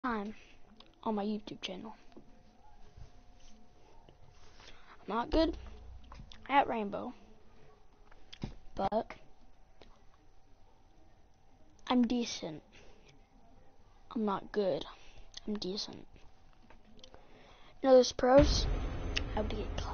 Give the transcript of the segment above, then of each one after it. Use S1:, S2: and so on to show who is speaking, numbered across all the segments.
S1: Time on my YouTube channel. I'm not good at Rainbow, but I'm decent. I'm not good. I'm decent. You know, those pros, I would get clapped.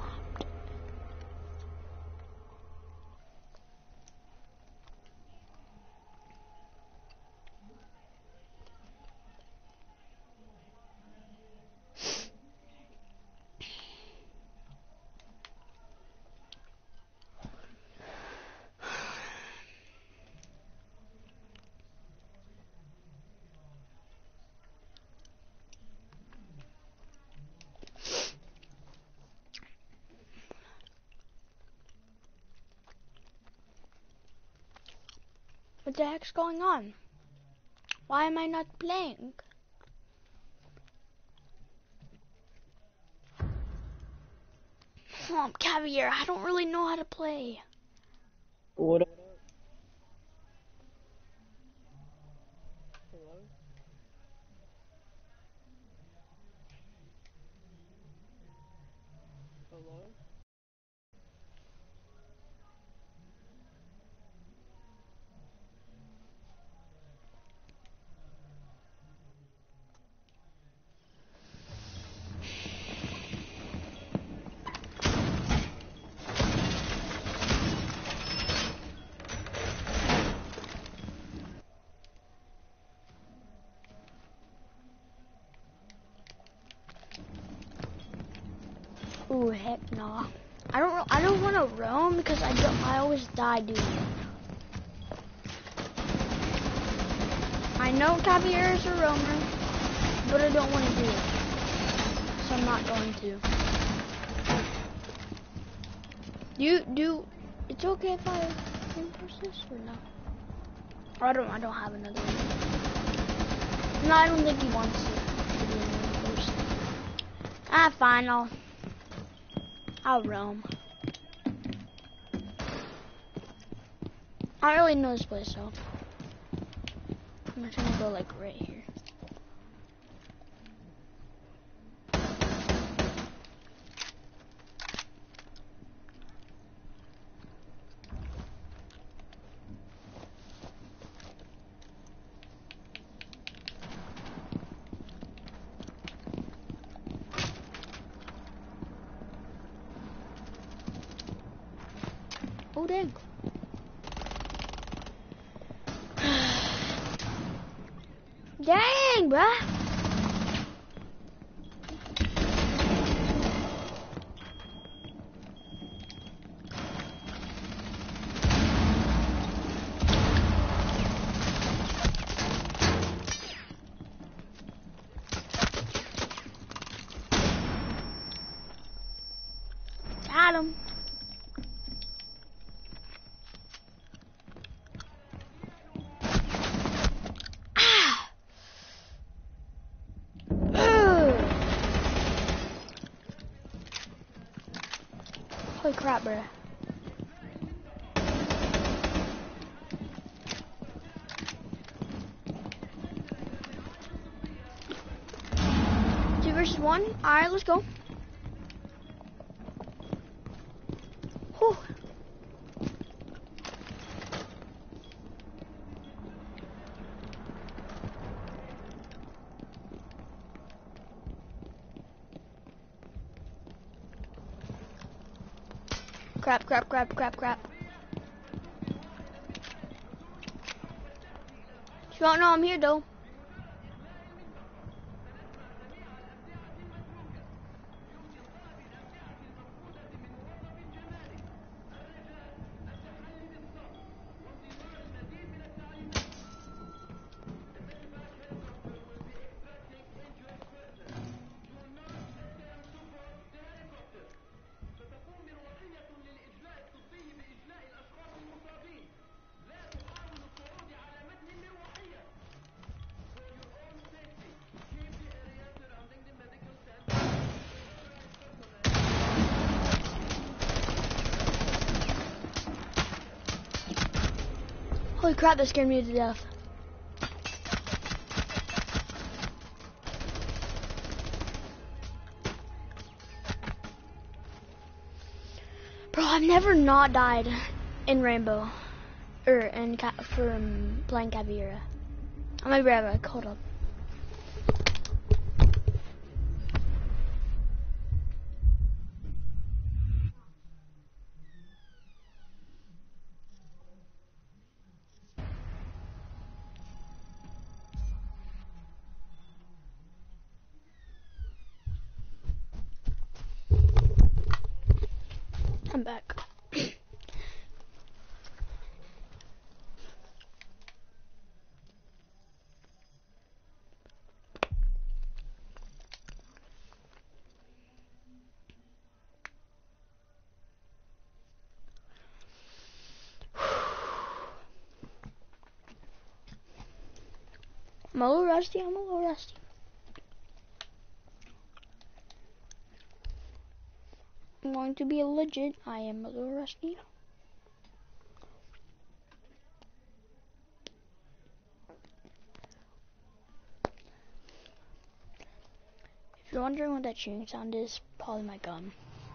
S1: What the heck's going on? Why am I not playing? Caviar, I don't really know how to play.
S2: What up? Hello? Hello?
S1: Ooh, heck no. I don't want to roam because I always die doing it. I know Caviar is a roamer, but I don't want to do it. So I'm not going to. It's okay if I reinforce this or no? Or I don't have another one. No, I don't think he wants to do reinforce. Ah, fine, I'll roam. I don't really know this place, so I'm just gonna go like right here. Oh dang. Dang, bruh. Got him. Holy crap, bruh. Two versus one. Alright, let's go. Whew. Crap. You don't know I'm here, though. Holy crap, that scared me to death. Bro, I've never not died in Rainbow. From playing Caveira. I might be right back. Hold up. I'm back. I'm a little rusty. I'm going to be legit. I am a little rusty. If you're wondering what that chewing sound is, probably my gum.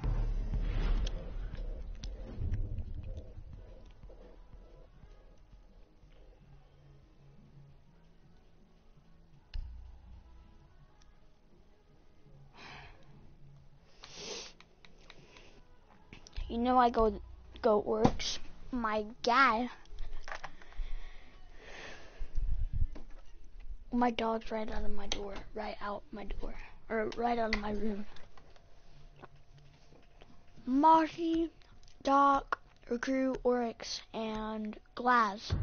S1: You know I Goat Works. My God. My dog's right out of my door. Or right out of my room. Marty, Doc, Recruit, Oryx, and Glaz.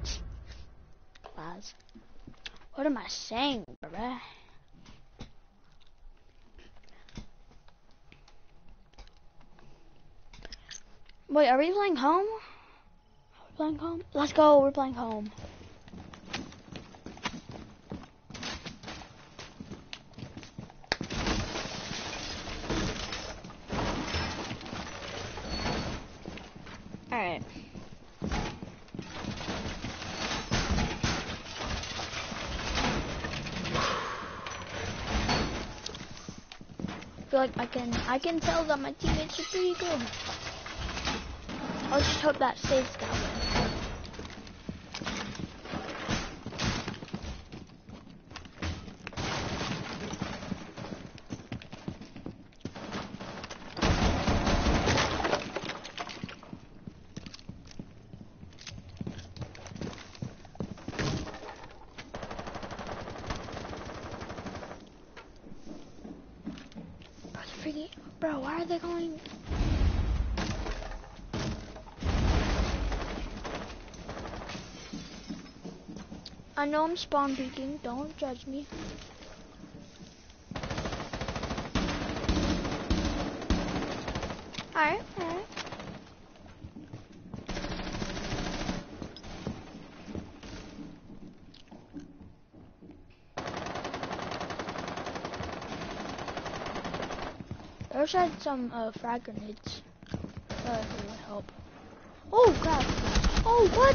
S1: What am I saying, bruh? Wait, are we playing home? Let's go, we're playing home. Alright. I feel like I can tell that my teammates are pretty good. I'll just hope that stays that way. Bro, why are they going? I know I'm spawn peeking, don't judge me. Alright. I wish I had some frag grenades. That would help. Oh crap! Oh what?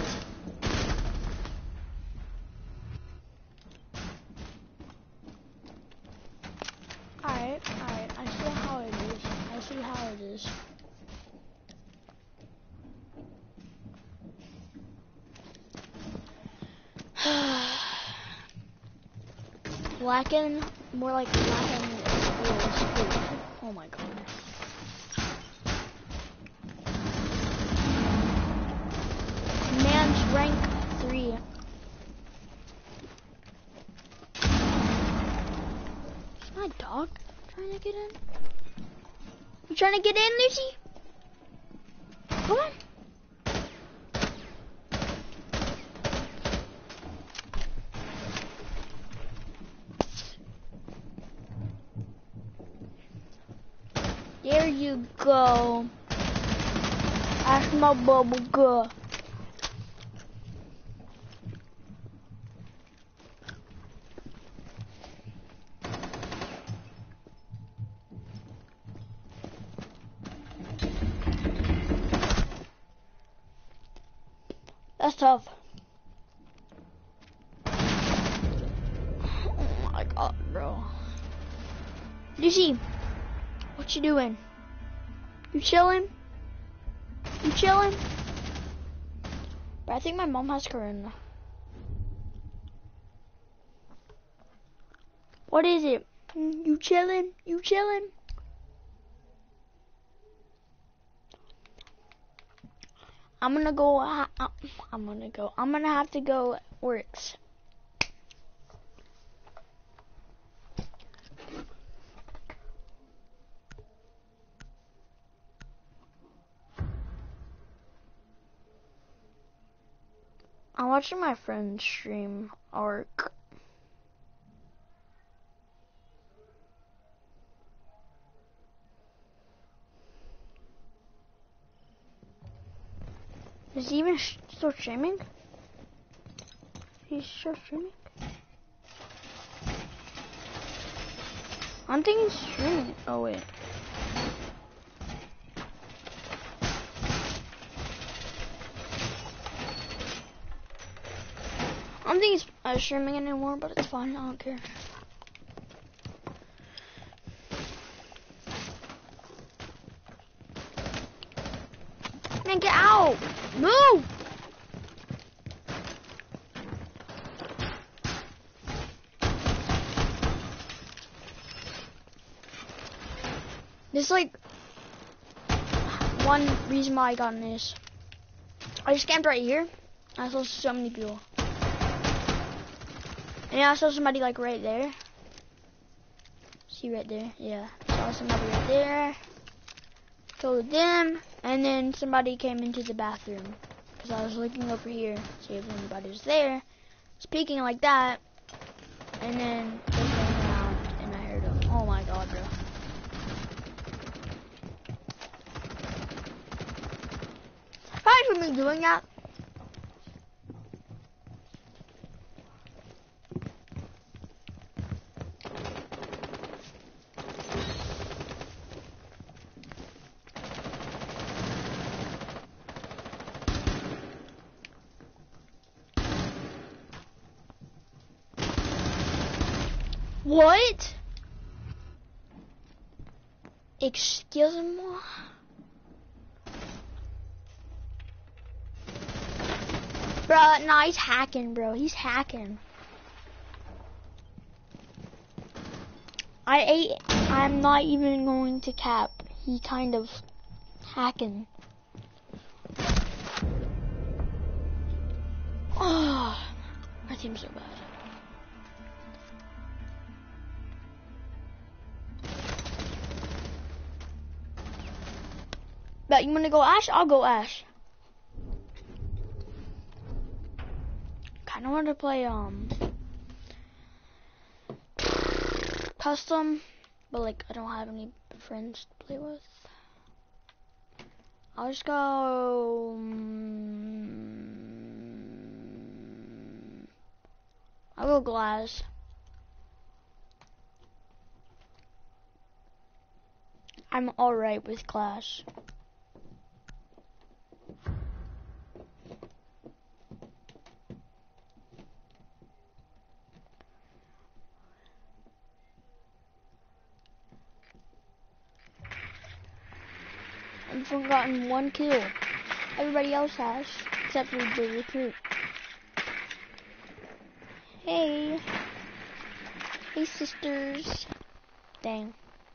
S1: Alright. I see how it is. Blackened, more like blackened. Oh my god. Man's rank 3. Is my dog trying to get in? You trying to get in, Lucy? Come on. There you go. That's my bubble girl. That's tough. Oh my god, bro. Lucy, what you doing? You chilling? You chilling? But I think my mom has corona. What is it? You chilling? You chilling? I'm gonna have to go works. I'm watching my friend stream Ark. Is he even still streaming? He's still streaming? I don't think he's streaming. Oh wait. I don't think he's streaming anymore, but it's fine. I don't care. Man, get out! Move! There's like one reason why I got in this. I just camped right here. I saw so many people. And I saw somebody like right there. See right there? Yeah. Saw somebody right there. Killed them. And then somebody came into the bathroom. Because I was looking over here. See if anybody was there. Speaking like that. And then they came around and I heard them. Oh my god, bro. Probably for me doing that. What? Excuse me? Bro, nah, he's hacking, bro. He's hacking. I'm not even going to cap. He kind of hacking. Oh, my team's so bad. But you wanna go Ash? I'll go Ash. Kinda wanna play custom, but like I don't have any friends to play with. I'll just go I'll go Glass. I'm alright with Clash. I've gotten 1 kill. Everybody else has, except for the recruit. Hey. Hey, sisters. Dang.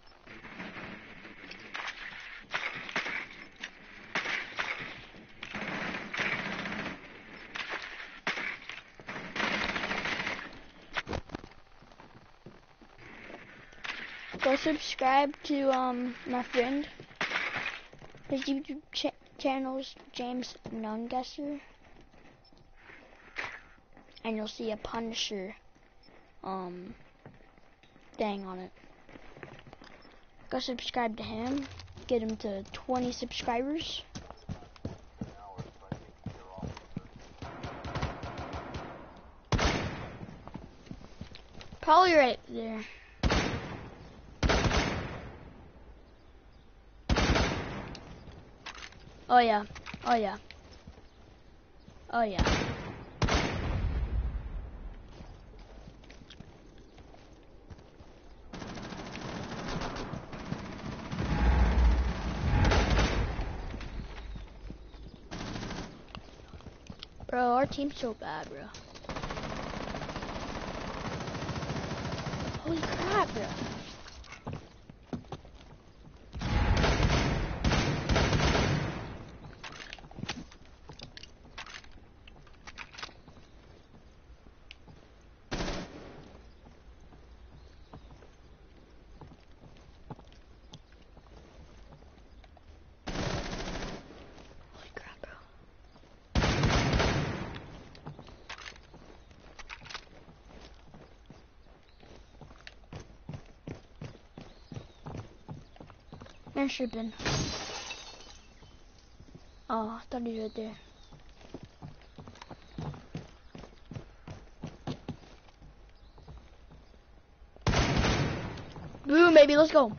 S1: Go subscribe to my friend. His YouTube channel's James Nungesser. And you'll see a Punisher thing on it. Go subscribe to him. Get him to 20 subscribers. Probably right there. Oh yeah. Oh yeah. Oh yeah. Bro, our team's so bad, bro. Holy crap, bro. Holy crap, bro. Man shipping. Oh, I thought he was right there. Boom, baby, let's go.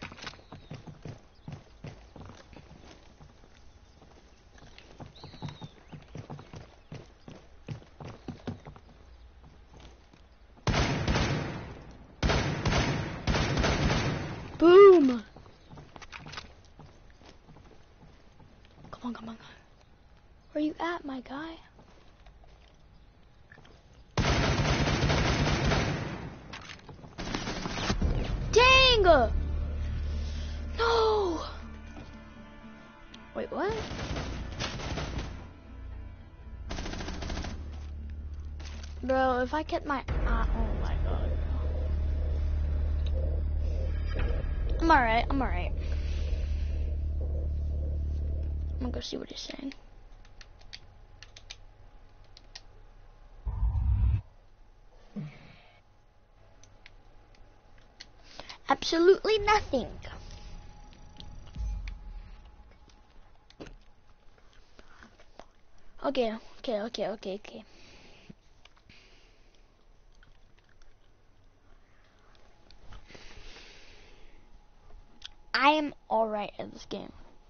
S1: Boom. Come on, come on. Where you at, my guy? Dang! No! Wait, what? Bro, if I kept my... oh my god. I'm alright, I'm alright. I'm gonna go see what he's saying. Absolutely nothing. Okay. I am alright at this game.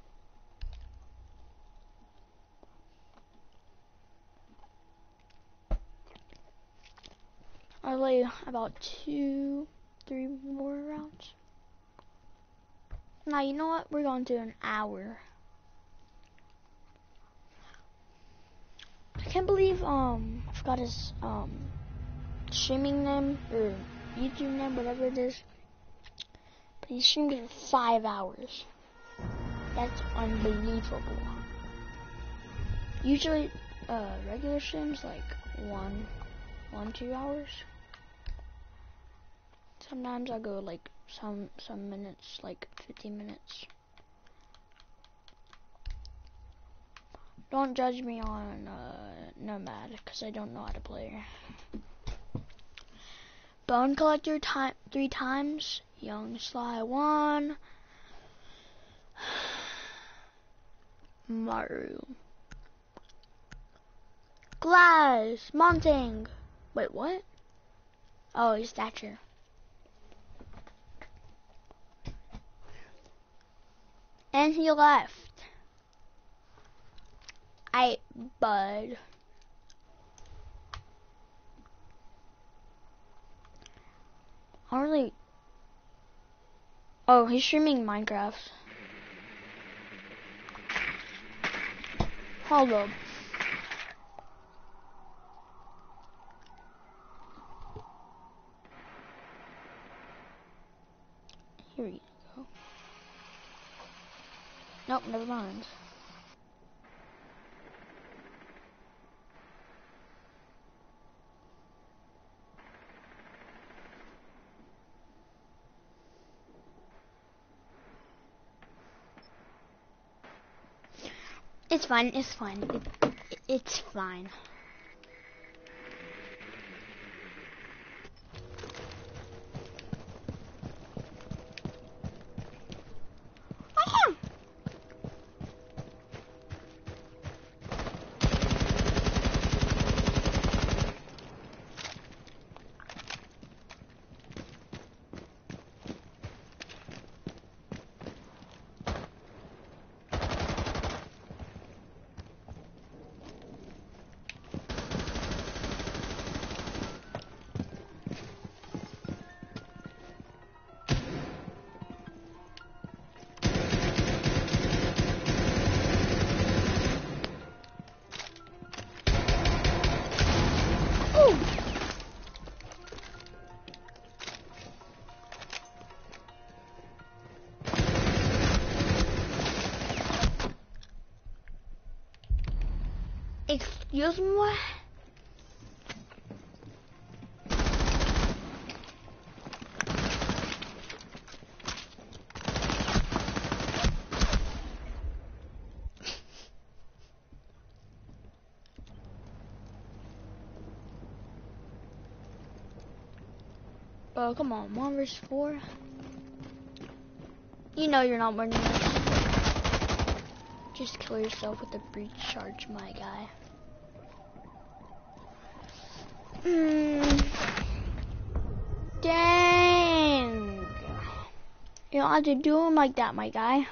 S1: I'll play about 2-3 more rounds. Now, you know what? We're going to an hour. I can't believe, I forgot his, streaming name, or YouTube name, whatever it is. But he streamed it for 5 hours. That's unbelievable. Usually, regular streams, like 2 hours. Sometimes I go like some minutes, like 15 minutes. Don't judge me on Nomad, because I don't know how to play. Bone Collector 3 times. Young Sly 1. Maru. Glass. Montang. Wait, what? Oh, he's Thatcher. And he left. Bud. I don't really... Oh, he's streaming Minecraft. Hold up. Here we go. Nope, never mind. It's fine, it's fine. It's fine. Excuse me? Bro, come on, 1 versus 4. You know you're not winning this. Just kill yourself with a breach charge, my guy. Dang. You don't have to do him like that, my guy.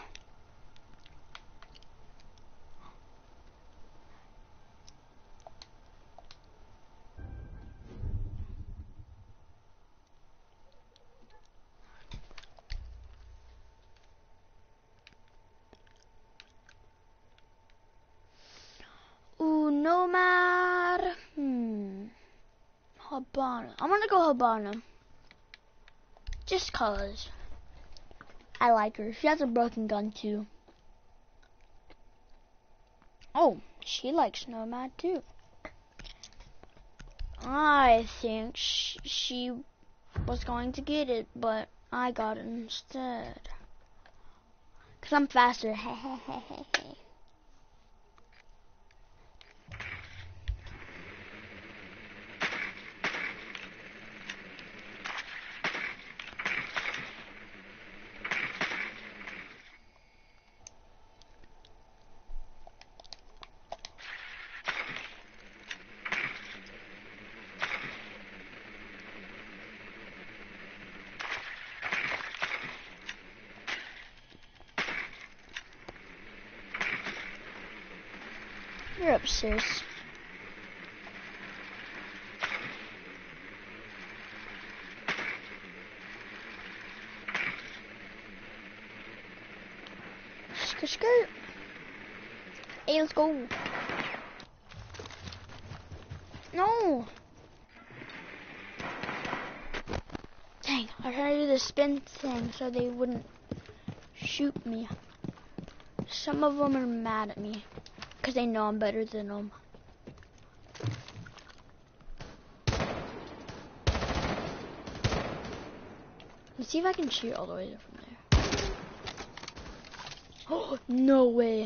S1: Ooh, Nomad. Habana. I'm gonna go Habana. Just cause. I like her. She has a broken gun too. Oh, she likes Nomad too. I think she was going to get it, but I got it instead. Cause I'm faster. You're upstairs. Skirt, skirt. Hey, let's go. No. Dang, I tried to do the spin thing so they wouldn't shoot me. Some of them are mad at me because they know I'm better than them. Let's see if I can shoot all the way from there. Oh, no way.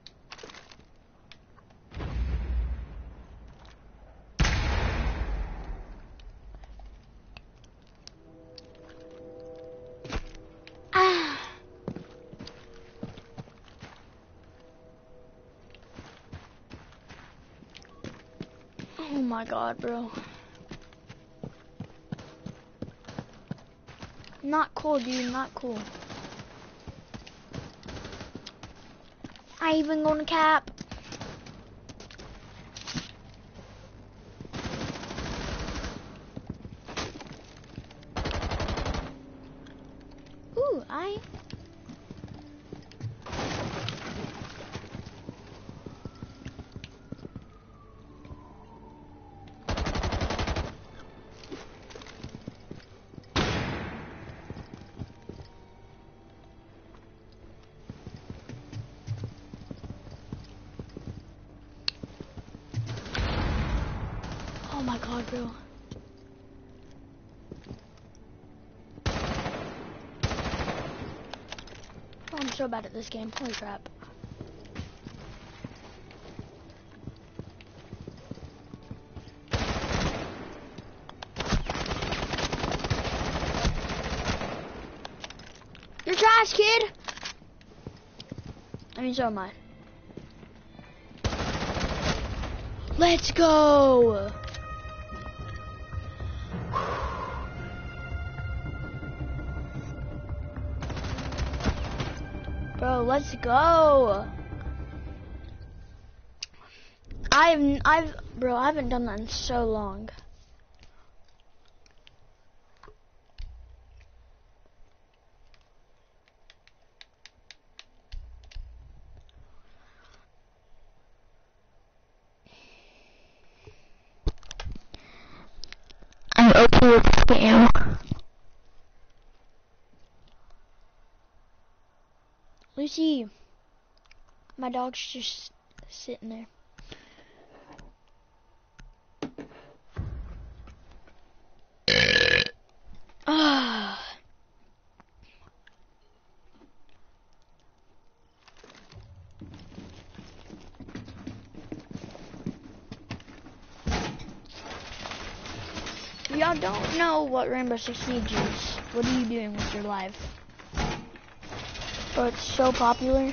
S1: Ah. Oh my god, bro. Not cool, dude, not cool. I even gonna cap. Ooh, oh my god, bro. Oh, I'm so bad at this game. Holy crap. You're trash, kid! I mean, so am I. Let's go! Bro, let's go! Bro, I haven't done that in so long. I'm okay with this game. Lucy, my dog's just sitting there. don't know what Rainbow Six Siege is. What are you doing with your life? But it's so popular.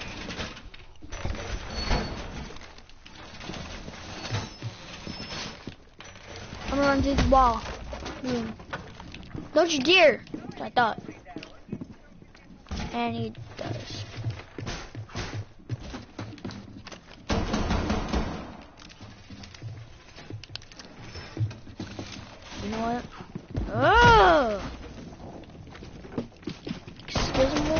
S1: I'm gonna run through the wall. Boom. Don't you dare! That's what I thought. And he does. You know what? Oh! Excuse me.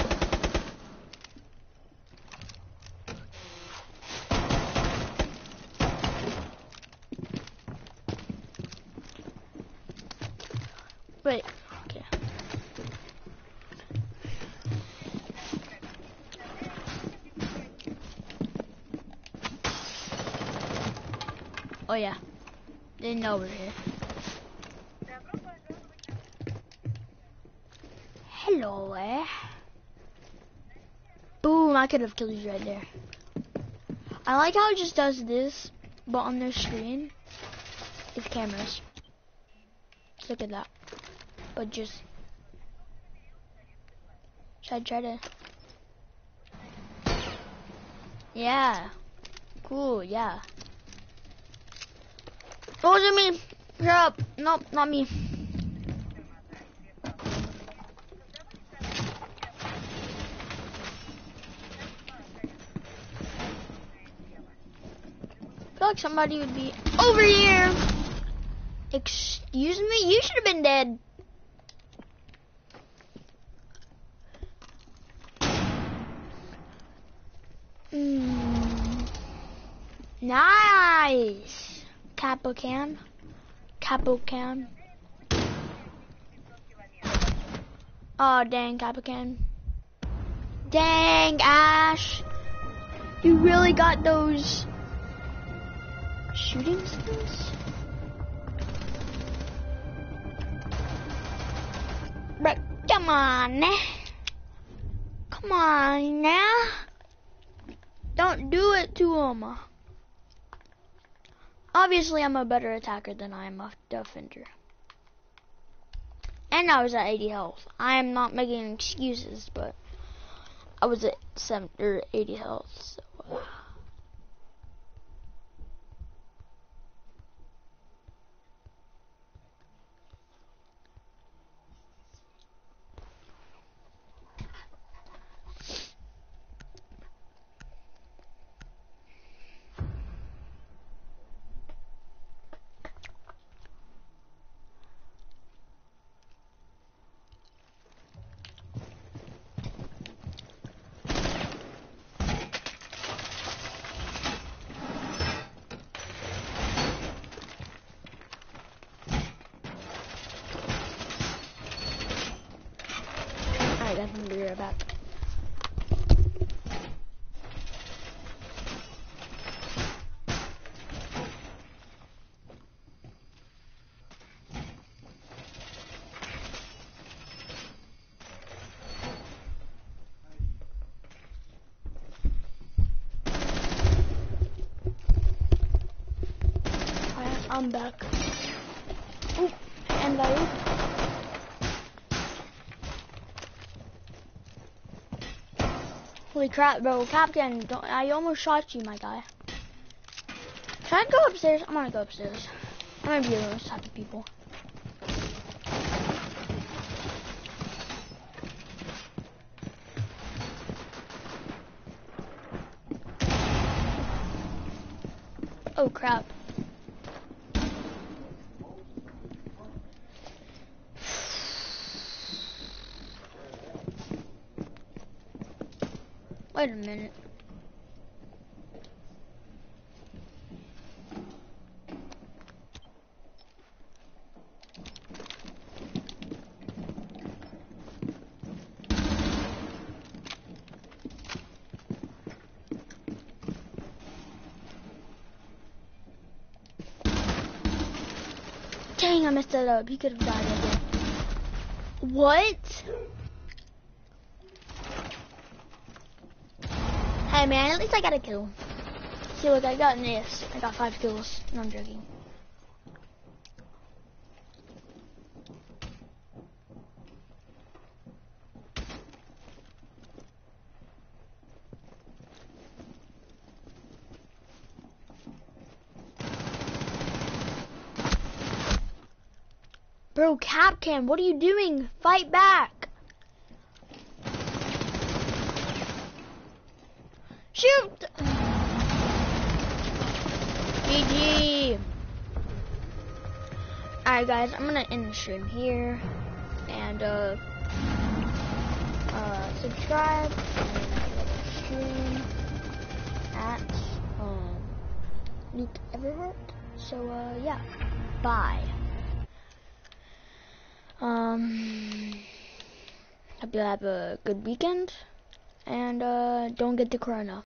S1: Wait, okay. Oh yeah. Didn't know we were here. Hello, Boom, I could have killed you right there. I like how it just does this, but on their screen, it's cameras. Look at that. But just... Should I try to... Yeah. Cool, yeah. Oh, was it me? Shut up. Nope, not me. I feel like somebody would be over here. Excuse me? You should have been dead. Nice. Capocan. Capocan. Oh, dang, Capocan. Dang, Ash. You really got those shooting skills? But come on. Come on now. Don't do it to him. Obviously, I'm a better attacker than I am a defender. And I was at 80 health. I am not making excuses, but I was at 70 or 80 health. So. I can be right back. I'm back. Oop, and I oop. Holy crap, bro. Captain, I almost shot you, my guy. Should I go upstairs? I'm gonna go upstairs. I'm gonna be those type of people. Oh, crap. Wait a minute. Dang, I messed it up. He could have died again. What? Hey man, at least I got a kill. See, look, I got this. I got 5 kills. No, I'm joking. Bro, Capcan, what are you doing? Fight back. Shoot! GG. Alright guys, I'm gonna end the stream here. And subscribe and stream at Nuke Everheart. So yeah. Bye. Hope you have a good weekend, and don't get the corona.